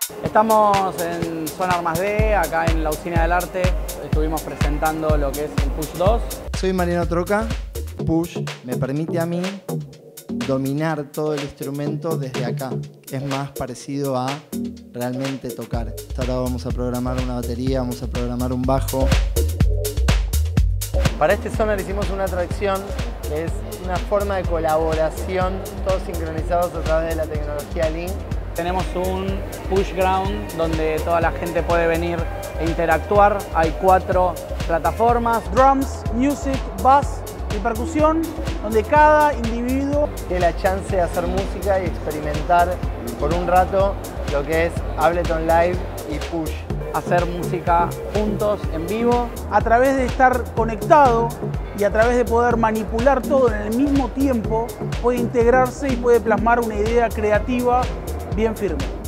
Estamos en Zona Armas D, acá en la Usina del Arte. Estuvimos presentando lo que es el Push 2. Soy Mariano Troca. Push me permite a mí dominar todo el instrumento desde acá. Es más parecido a realmente tocar. Ahora vamos a programar una batería, vamos a programar un bajo. Para este Sonar hicimos una atracción que es una forma de colaboración, todos sincronizados a través de la tecnología Link. Tenemos un Push Ground donde toda la gente puede venir e interactuar. Hay 4 plataformas: drums, music, bass y percusión, donde cada individuo tiene la chance de hacer música y experimentar por un rato lo que es Ableton Live y Push. Hacer música juntos, en vivo, a través de estar conectado y a través de poder manipular todo en el mismo tiempo, puede integrarse y puede plasmar una idea creativa bien firme.